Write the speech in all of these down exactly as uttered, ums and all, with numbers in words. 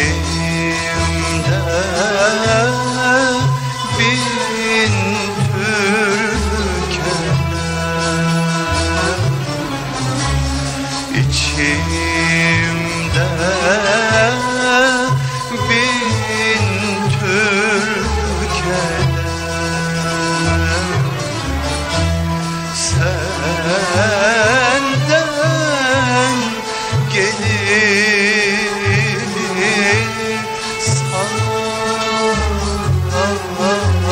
bin türlü keder, içimde bin türlü keder. Senden gelir sana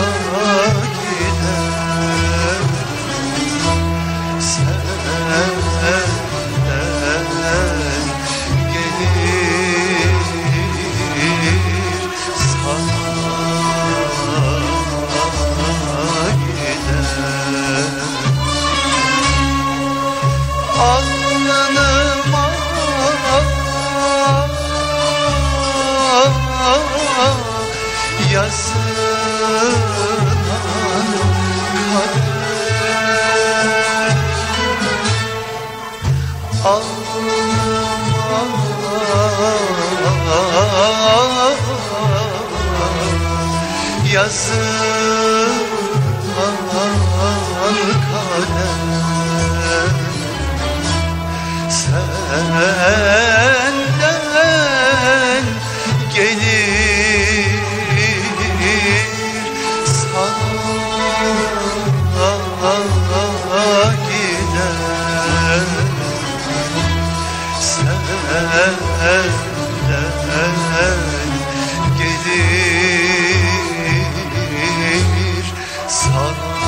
gider, senden gelir sana gider. Alnıma yazılan kader, alnıma yazılan kader, senden gelir sana gider, senden gelir sana